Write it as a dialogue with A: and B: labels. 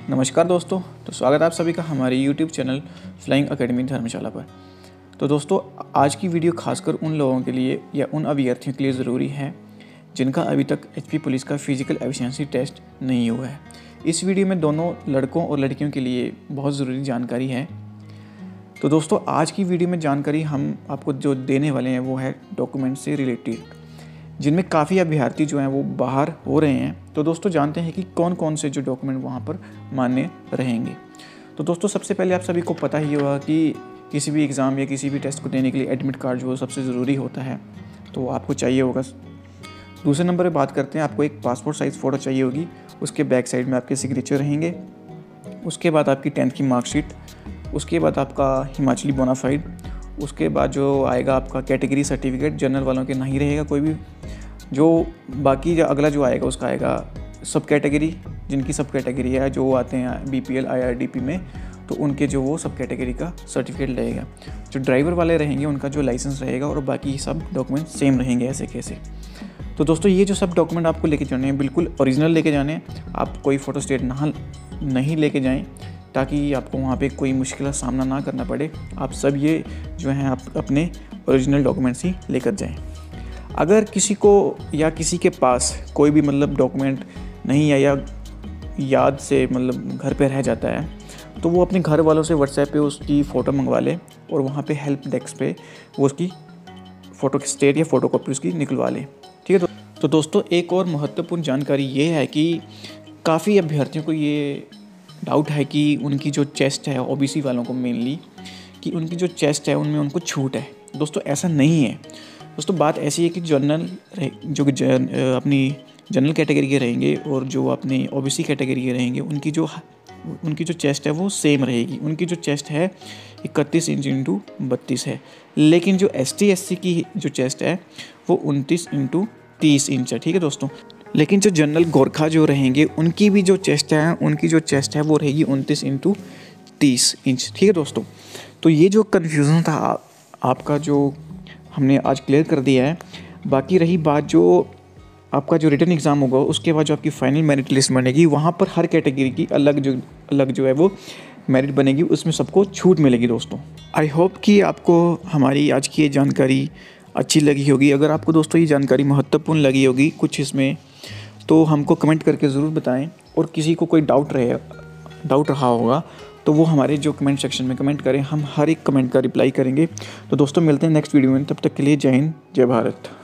A: नमस्कार दोस्तों। तो स्वागत है आप सभी का हमारे YouTube channel flying academy Dharamshala पर। तो दोस्तों, आज की वीडियो खासकर उन लोगों के लिए या उन अभ्यर्थियों के लिए ज़रूरी है जिनका अभी तक HP पुलिस का फिजिकल एफिशिएंसी टेस्ट नहीं हुआ है। इस वीडियो में दोनों लड़कों और लड़कियों के लिए बहुत ज़रूरी जानकारी है। तो दोस्तों, आज की वीडियो में जानकारी हम आपको जो देने वाले हैं वो है डॉक्यूमेंट से रिलेटेड, जिनमें काफ़ी अभ्यर्थी जो हैं वो बाहर हो रहे हैं। तो दोस्तों, जानते हैं कि कौन कौन से जो डॉक्यूमेंट वहाँ पर मान्य रहेंगे। तो दोस्तों, सबसे पहले आप सभी को पता ही होगा कि किसी भी एग्ज़ाम या किसी भी टेस्ट को देने के लिए एडमिट कार्ड जो सबसे ज़रूरी होता है, तो आपको चाहिए होगा। दूसरे नंबर पे बात करते हैं, आपको एक पासपोर्ट साइज़ फ़ोटो चाहिए होगी। उसके बैक साइड में आपके सिग्नेचर रहेंगे। उसके बाद आपकी 10th की मार्कशीट, उसके बाद आपका हिमाचली बोनाफाइड, उसके बाद जो आएगा आपका कैटेगरी सर्टिफिकेट। जनरल वालों के नहीं रहेगा कोई भी। जो बाकी जो अगला जो आएगा उसका आएगा सब कैटेगरी, जिनकी सब कैटेगरी है, जो आते हैं BPL IRDP में, तो उनके जो वो सब कैटेगरी का सर्टिफिकेट रहेगा। जो ड्राइवर वाले रहेंगे उनका जो लाइसेंस रहेगा, और बाकी सब डॉक्यूमेंट सेम रहेंगे ऐसे कैसे। तो दोस्तों, ये जो सब डॉक्यूमेंट आपको लेके जाने हैं बिल्कुल ओरिजिनल लेके जाने हैं। आप कोई फ़ोटो स्टेट नहीं लेके जाएँ, ताकि आपको वहाँ पे कोई मुश्किल का सामना ना करना पड़े। आप सब ये जो हैं आप अपने ओरिजिनल डॉक्यूमेंट्स ही लेकर जाएं। अगर किसी को या किसी के पास कोई भी डॉक्यूमेंट नहीं है या याद से घर पे रह जाता है, तो वो अपने घर वालों से WhatsApp पे उसकी फ़ोटो मंगवा ले, और वहाँ पे हेल्प डेस्क पे वो उसकी फ़ोटो स्टेट या फ़ोटो कॉपी उसकी निकलवा ले। ठीक है। तो दोस्तों, एक और महत्वपूर्ण जानकारी ये है कि काफ़ी अभ्यर्थियों को ये डाउट है कि उनकी जो चेस्ट है, OBC वालों को मेनली, कि उनकी जो चेस्ट है उनमें उनको छूट है। दोस्तों, ऐसा नहीं है। दोस्तों, बात ऐसी है कि अपनी जनरल कैटेगरी के रहेंगे और जो अपनी OBC कैटेगरी के रहेंगे, उनकी जो चेस्ट है वो सेम रहेगी। उनकी जो चेस्ट है 31 इंच × 32 है, लेकिन जो ST SC की जो चेस्ट है वो 29 × 30 इंच है। ठीक है दोस्तों। लेकिन जो जनरल गोरखा जो रहेंगे उनकी भी जो चेस्ट है वो रहेगी 29 × 30 इंच। ठीक है दोस्तों। तो ये जो कन्फ्यूज़न था आपका, जो हमने आज क्लियर कर दिया है। बाकी रही बात जो आपका जो रिटन एग्ज़ाम होगा, उसके बाद जो आपकी फाइनल मेरिट लिस्ट बनेगी, वहाँ पर हर कैटेगरी की अलग जो है वो मेरिट बनेगी, उसमें सबको छूट मिलेगी। दोस्तों, आई होप कि आपको हमारी आज की ये जानकारी अच्छी लगी होगी। अगर आपको दोस्तों ये जानकारी महत्वपूर्ण लगी होगी कुछ इसमें, तो हमको कमेंट करके ज़रूर बताएं। और किसी को कोई डाउट रहा होगा तो वो हमारे जो कमेंट सेक्शन में कमेंट करें, हम हर एक कमेंट का रिप्लाई करेंगे। तो दोस्तों, मिलते हैं नेक्स्ट वीडियो में। तब तक के लिए जय हिंद, जय भारत।